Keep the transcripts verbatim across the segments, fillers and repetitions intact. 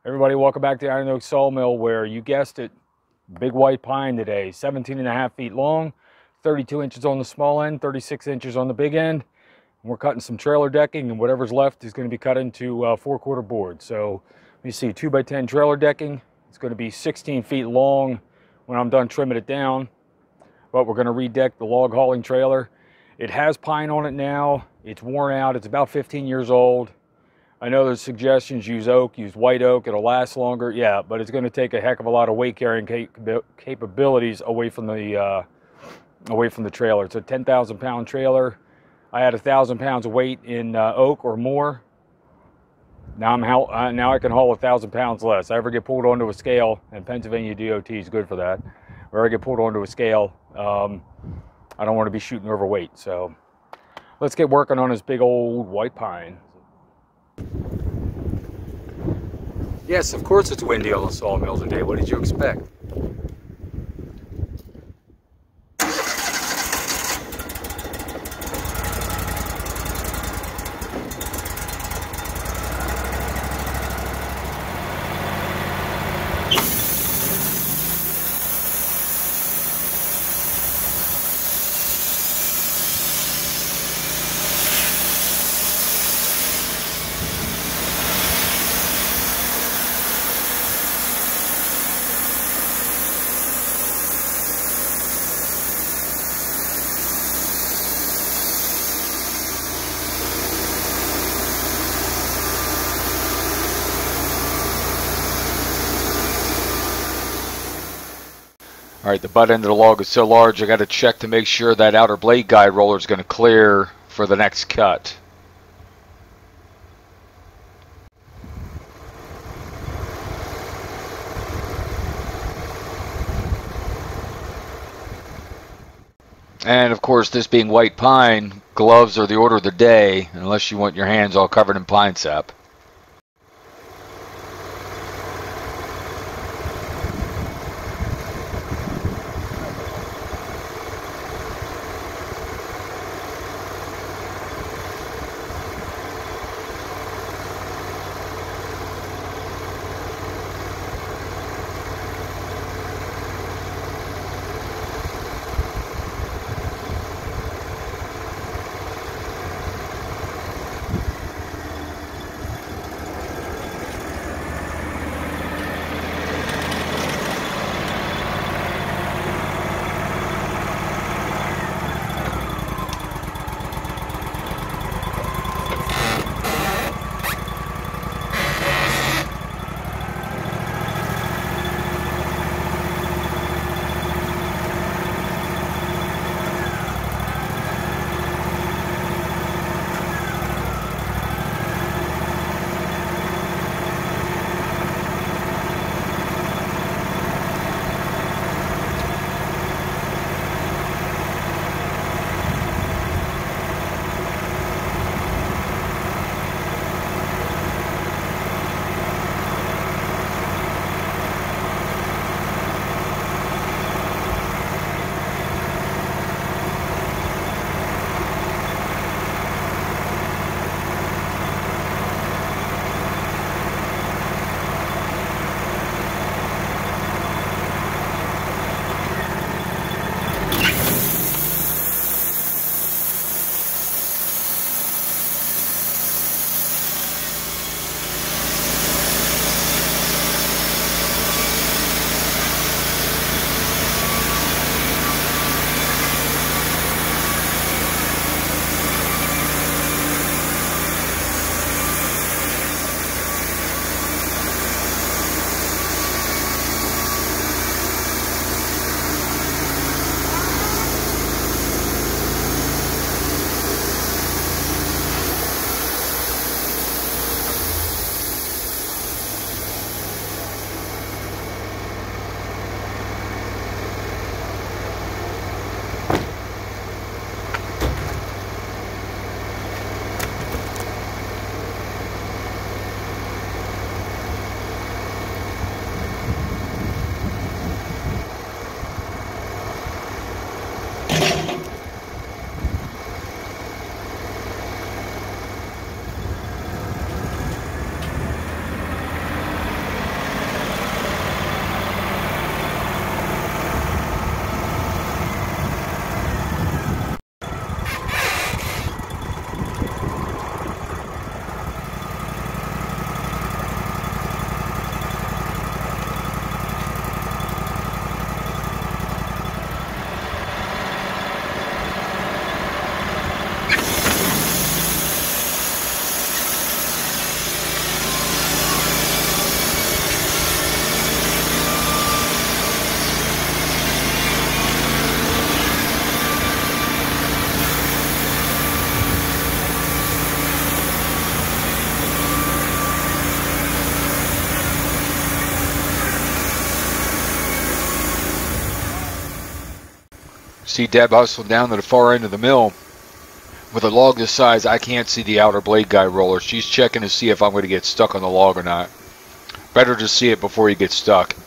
Everybody, welcome back to Iron Oak Sawmill, where you guessed it, big white pine today, seventeen and a half feet long, thirty-two inches on the small end, thirty-six inches on the big end. And we're cutting some trailer decking, and whatever's left is going to be cut into uh, four quarter board. So let me see, two by ten trailer decking. It's going to be sixteen feet long when I'm done trimming it down. But we're going to redeck the log hauling trailer. It has pine on it now. It's worn out. It's about fifteen years old. I know there's suggestions, use oak, use white oak, it'll last longer. Yeah, but it's going to take a heck of a lot of weight carrying cap capabilities away from the uh, away from the trailer. It's a ten thousand pound trailer. I had a thousand pounds of weight in uh, oak or more. Now I'm how uh, now I can haul a thousand pounds less. If I ever get pulled onto a scale, and Pennsylvania D O T is good for that. Or I get pulled onto a scale, um, I don't want to be shooting overweight. So let's get working on this big old white pine. Yes, of course it's windy on the sawmill today. What did you expect? All right, the butt end of the log is so large, I got to check to make sure that outer blade guide roller is going to clear for the next cut. And of course, this being white pine, gloves are the order of the day, unless you want your hands all covered in pine sap. See Deb hustling down to the far end of the mill. With a log this size, I can't see the outer blade guide roller. She's checking to see if I'm going to get stuck on the log or not. Better to see it before you get stuck.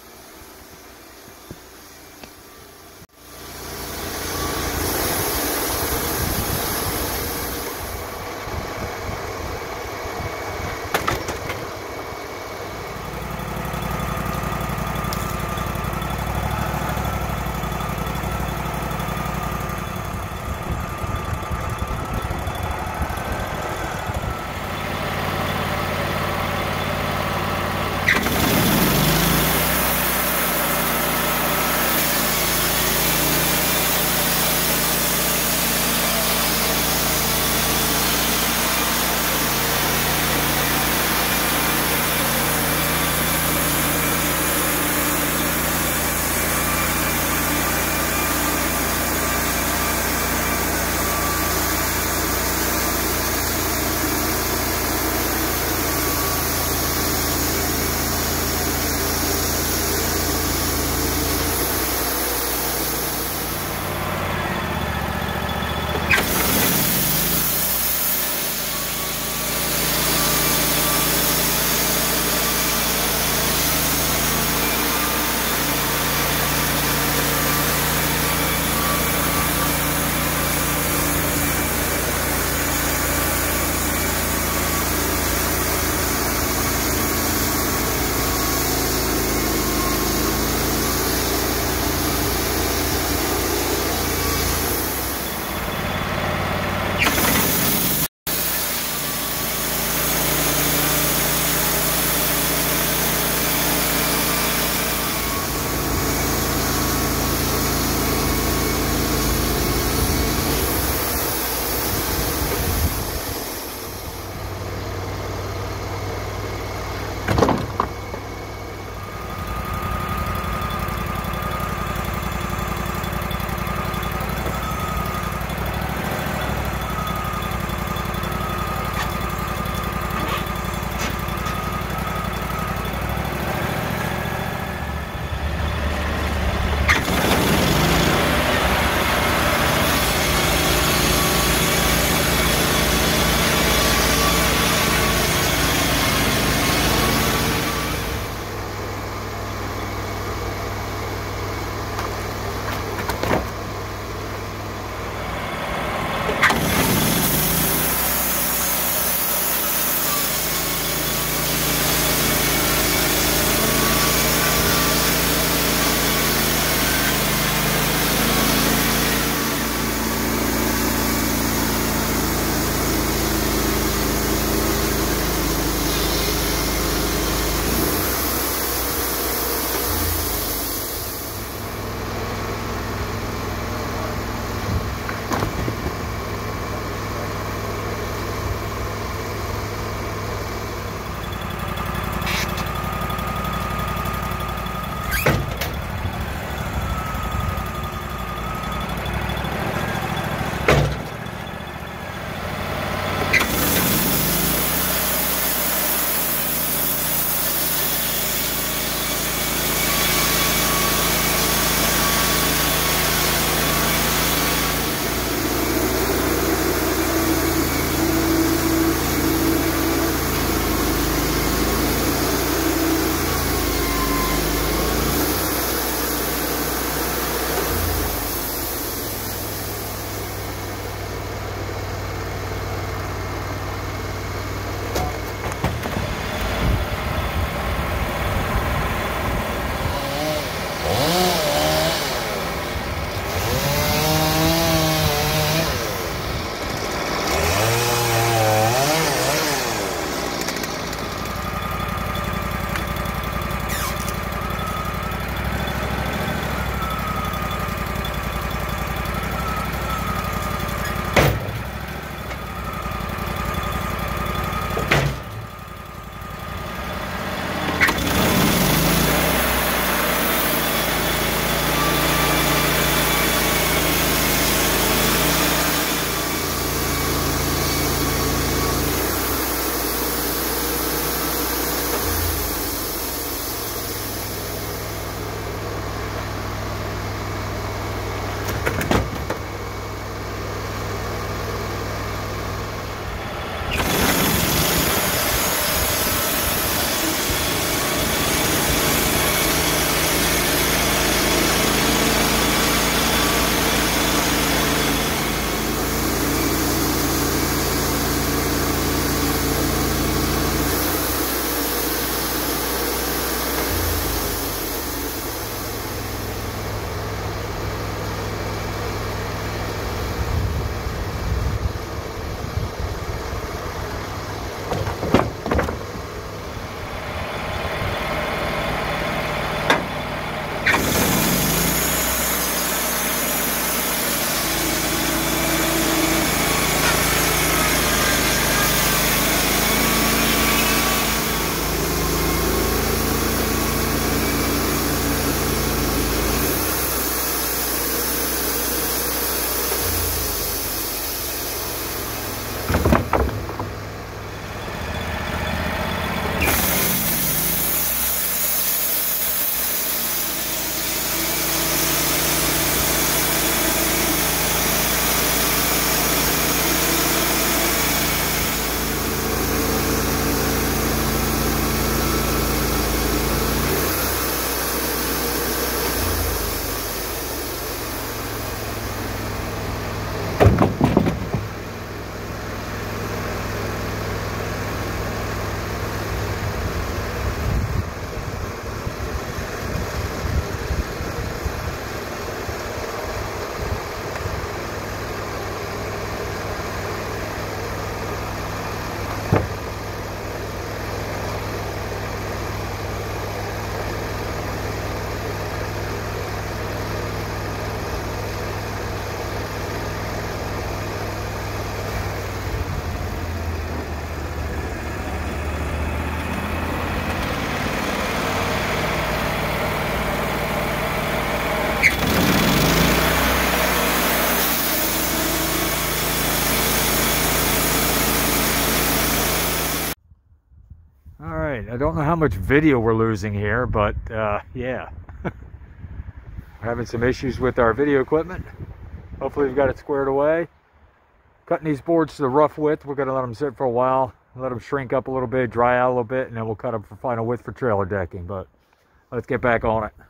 don't know how much video we're losing here, but uh, yeah. We're having some issues with our video equipment. Hopefully we've got it squared away. Cutting these boards to the rough width. We're going to let them sit for a while, let them shrink up a little bit, dry out a little bit, and then we'll cut them for final width for trailer decking. But let's get back on it.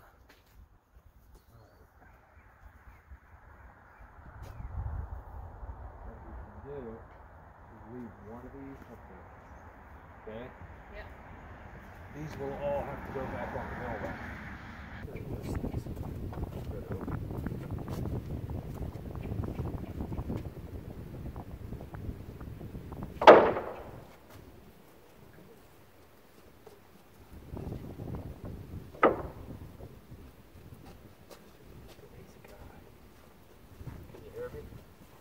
Okay? Yep. These will all have to go back on the mill. Can you hear me?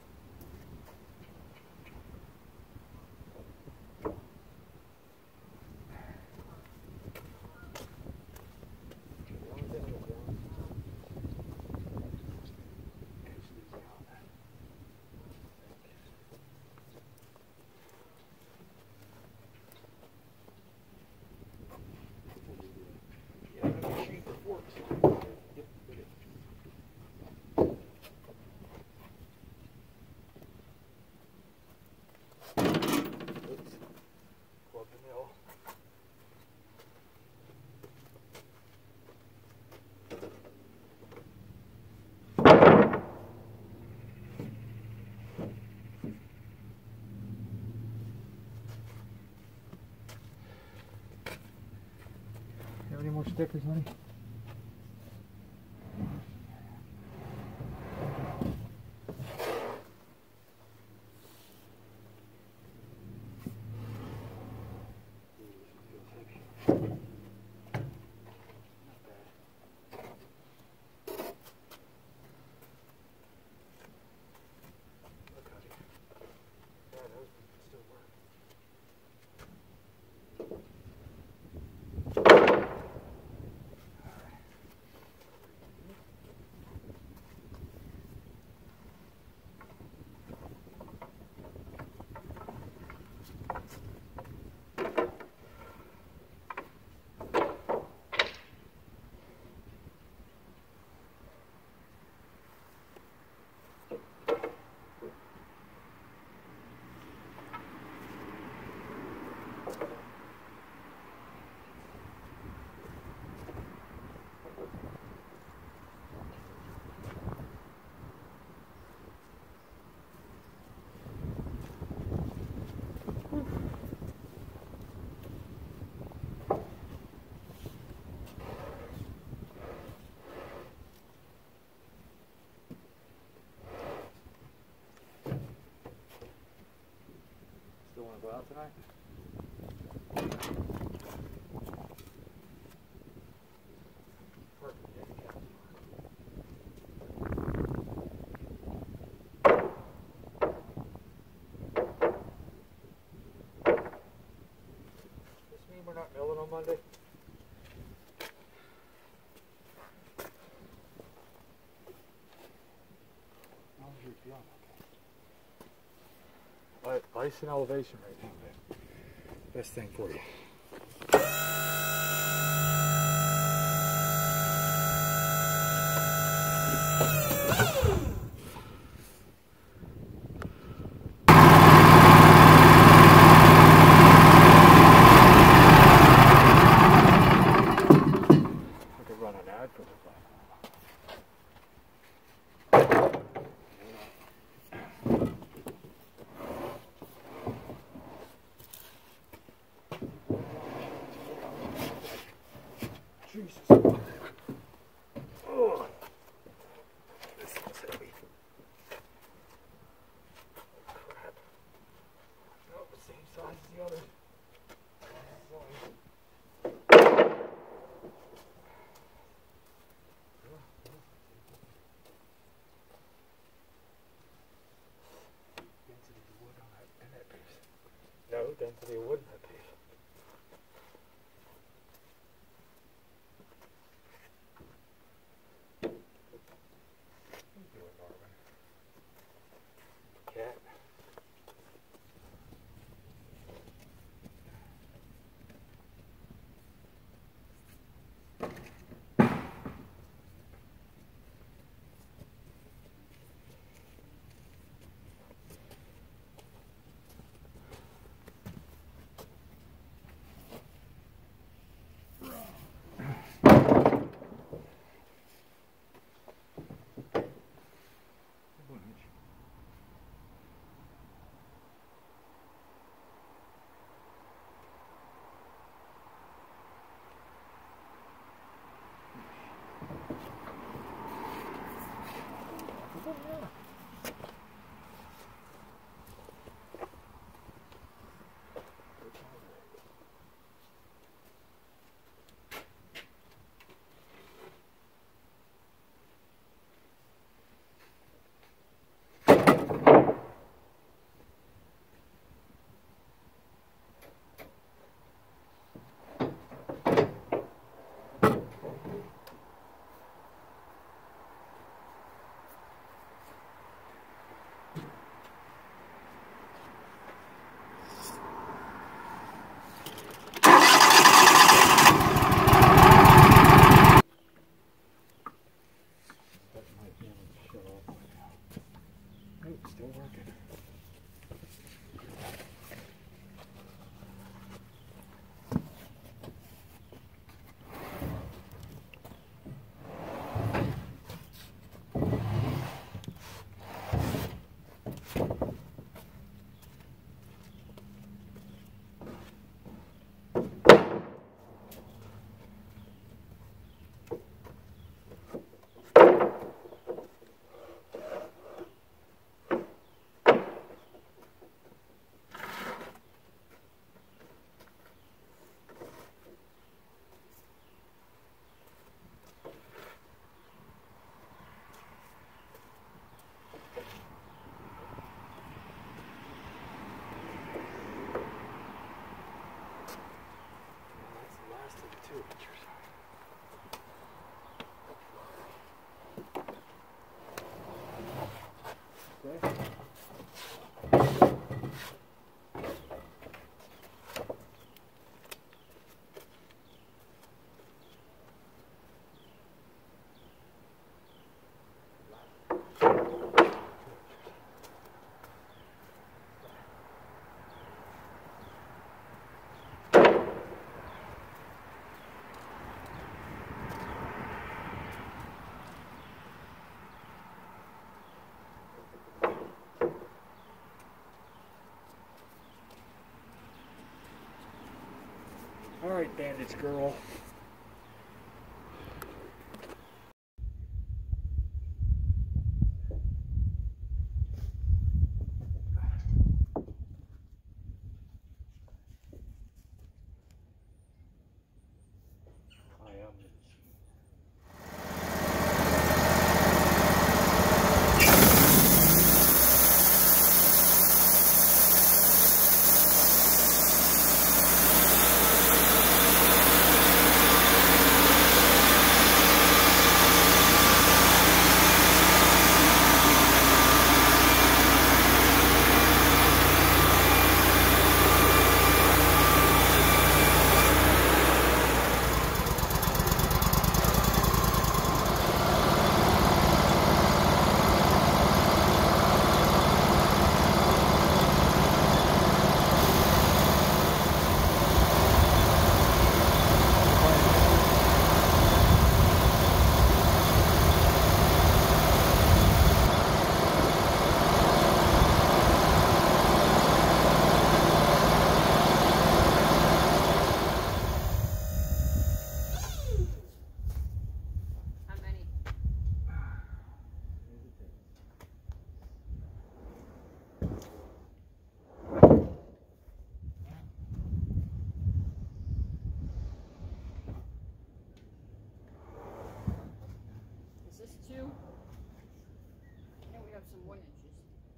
Have any more stickers, honey? Still want to go out tonight? Does this mean we're not milling on Monday? How was your feeling? But ice and elevation right now, man. Best thing for you. I could run an ad for the plan. Jesus. Oh, this thing's heavy. Crap. No, the same size as the other. Density of wood on that, in that piece. No, density of wood in that piece. bitch girl. I am. Two. And we have some one inches.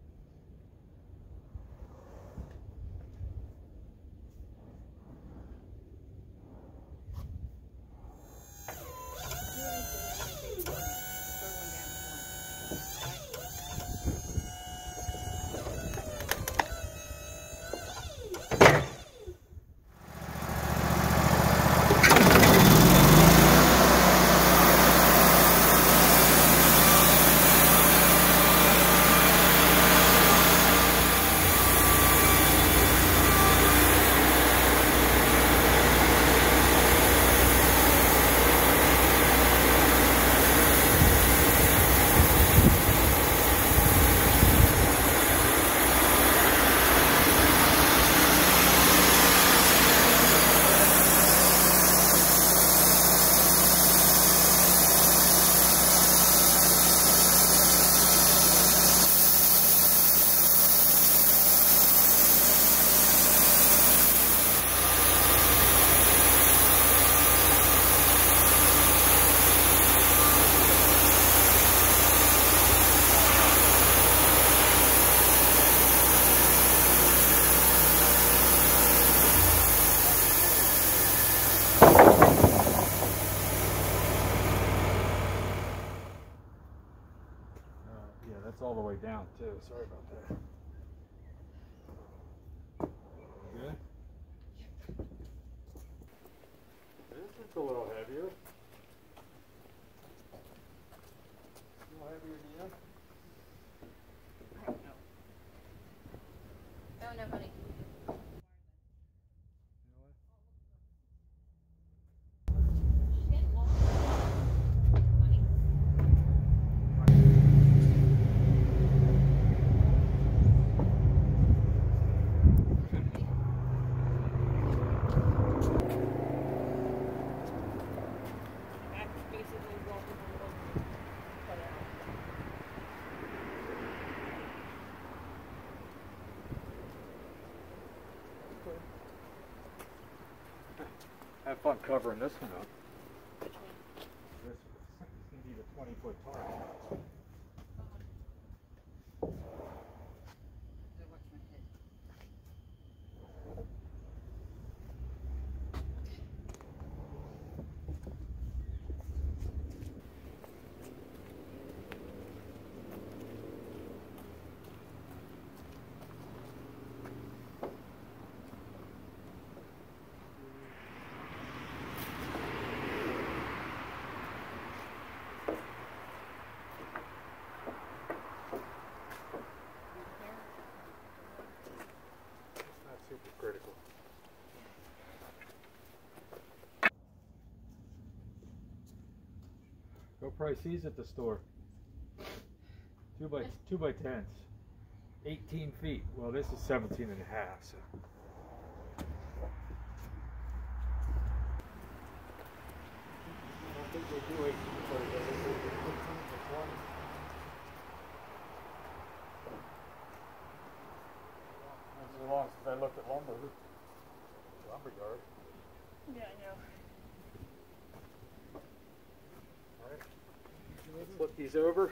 That's all the way down too. Sorry about that. Good? This is a little heavier. A little heavier than the other. I don't know. Oh no, honey. Have fun covering this one up. Which one? This is going to be the twenty foot target. Watch my head. Super critical. Go price these at the store. Two by two by tens. eighteen feet. Well, this is seventeen and a half. So. Two eighteen, so it goes fifteen to twenty. That's as long since I looked at lumber. Lumber yard. Yeah, I know. Alright. Let's flip these over.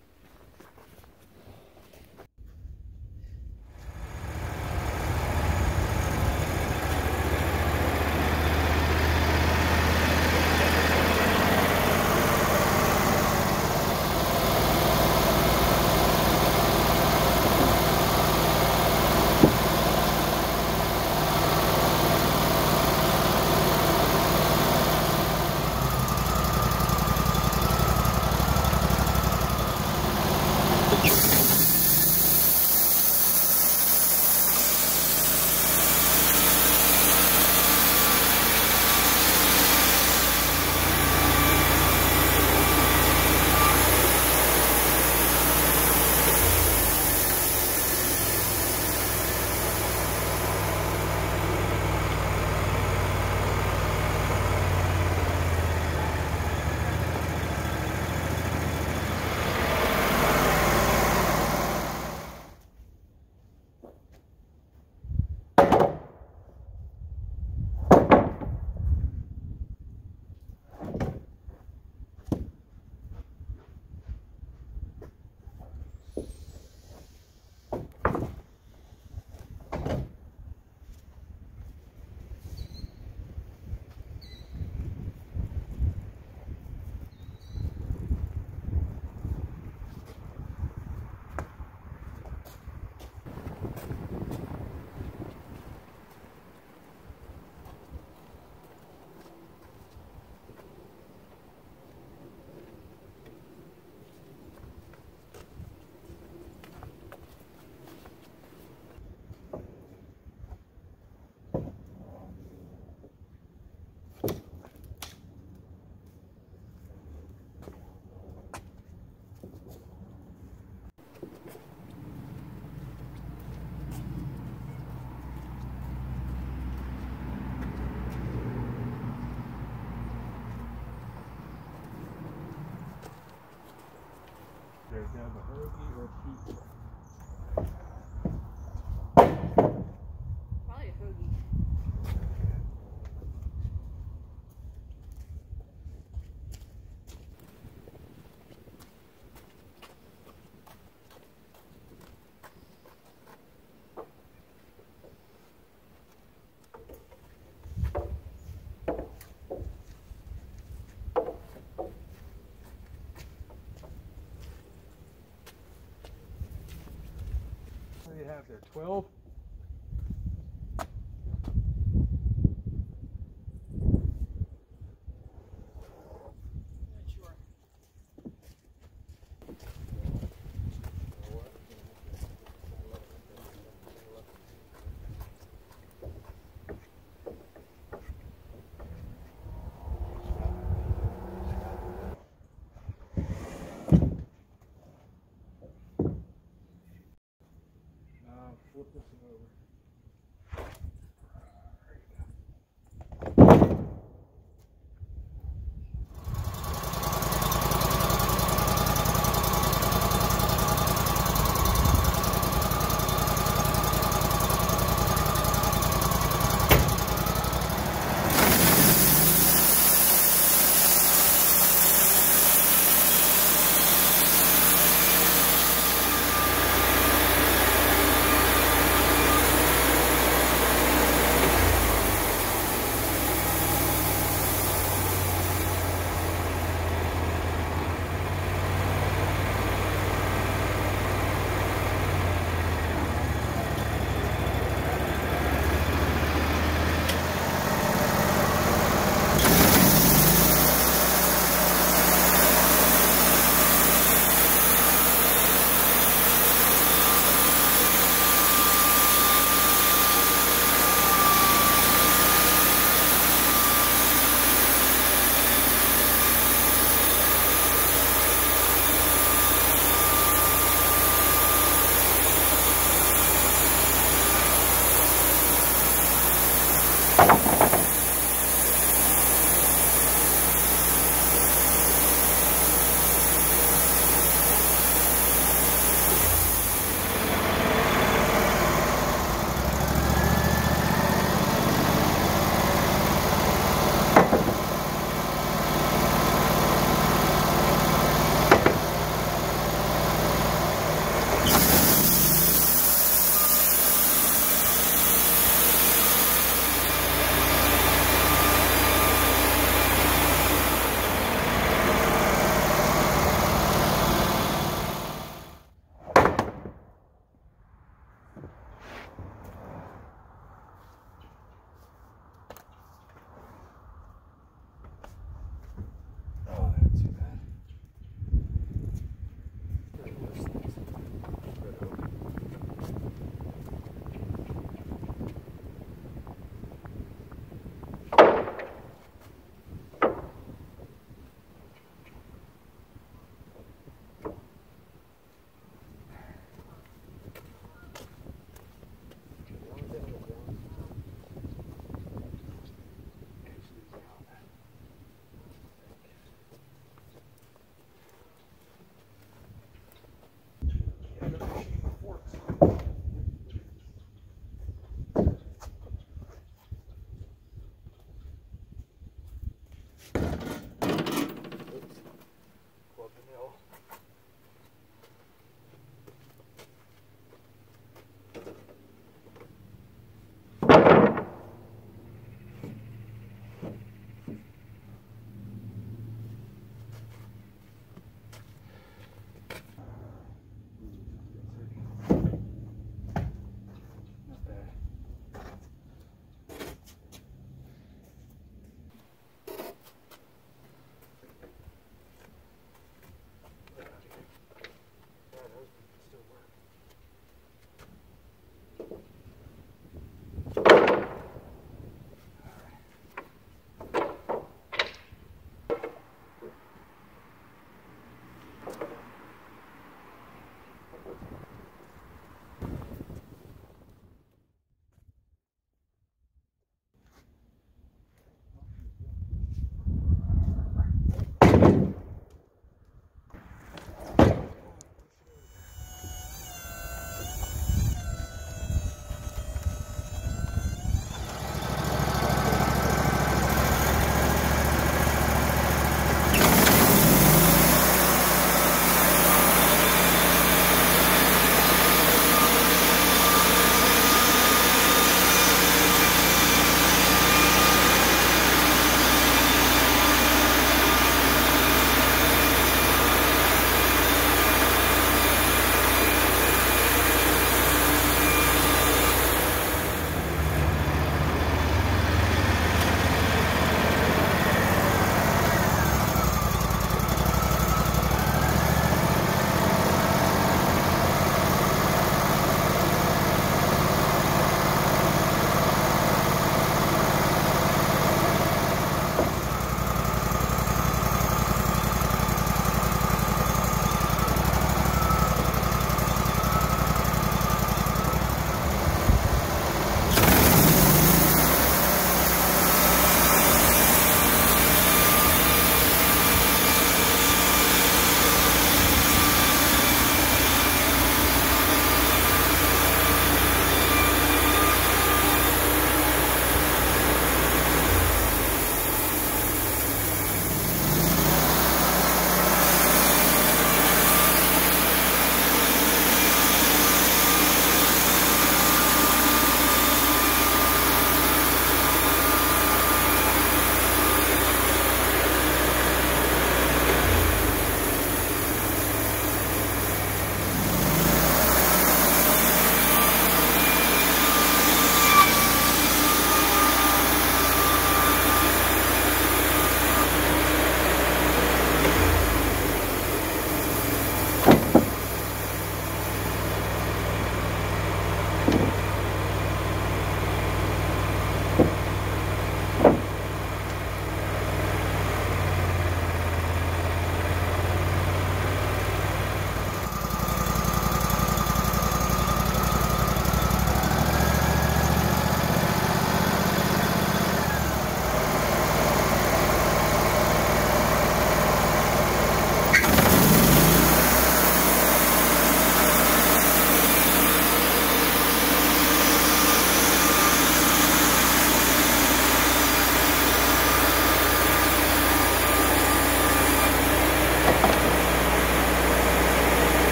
There's now the hoagie or pizza. Probably a hoagie. What do you have there? twelve? Not sure. Uh, flip this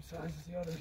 size as the other.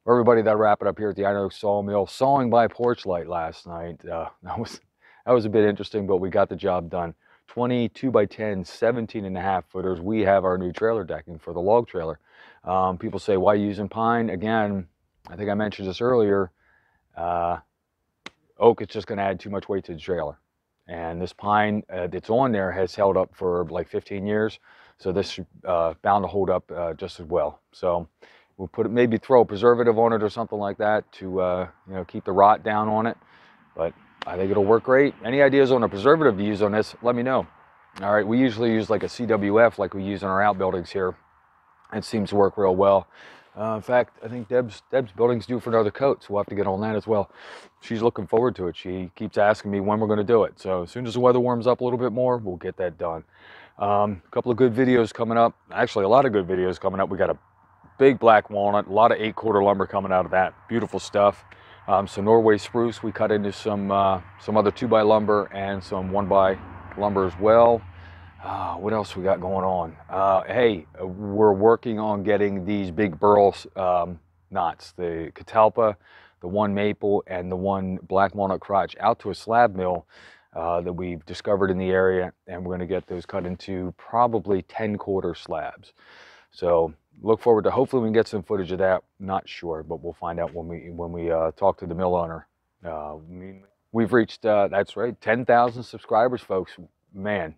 For everybody, that wrap it up here at the Iron Oak Sawmill. Sawing by porch light last night. Uh, that was that was a bit interesting, but we got the job done. twenty-two by ten, seventeen and a half footers. We have our new trailer decking for the log trailer. Um, people say, why using pine? Again, I think I mentioned this earlier. Uh, oak is just going to add too much weight to the trailer. And this pine uh, that's on there has held up for like fifteen years. So this is uh, bound to hold up uh, just as well. So we'll put it, maybe throw a preservative on it or something like that to uh, you know, keep the rot down on it. But I think it'll work great. Any ideas on a preservative to use on this, let me know. All right, we usually use like a C W F like we use in our outbuildings here. It seems to work real well. Uh, in fact, I think Deb's, Deb's building's due for another coat, so we'll have to get on that as well. She's looking forward to it. She keeps asking me when we're going to do it. So as soon as the weather warms up a little bit more, we'll get that done. Um, a couple of good videos coming up. Actually, a lot of good videos coming up. We got a big black walnut, a lot of eight quarter lumber coming out of that. Beautiful stuff. Um, some Norway spruce. We cut into some uh, some other two by lumber and some one by lumber as well. Uh, what else we got going on? Uh, hey, we're working on getting these big burl um, knots, the catalpa, the one maple, and the one black walnut crotch out to a slab mill uh, that we've discovered in the area, and we're going to get those cut into probably ten quarter slabs. So look forward to, hopefully we can get some footage of that. Not sure, but we'll find out when we when we uh, talk to the mill owner. Uh, we've reached, uh, that's right, ten thousand subscribers, folks. Man.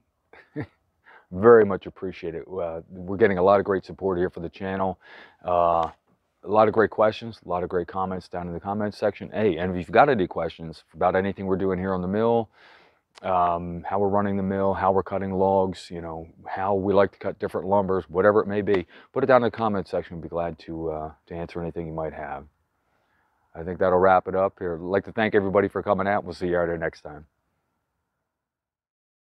Very much appreciate it. Uh, we're getting a lot of great support here for the channel. Uh, a lot of great questions, a lot of great comments down in the comments section. Hey, and if you've got any questions about anything we're doing here on the mill, um, how we're running the mill, how we're cutting logs, you know, how we like to cut different lumbers, whatever it may be, put it down in the comments section. We'd be glad to, uh, to answer anything you might have. I think that'll wrap it up here. I'd like to thank everybody for coming out. We'll see you out there next time.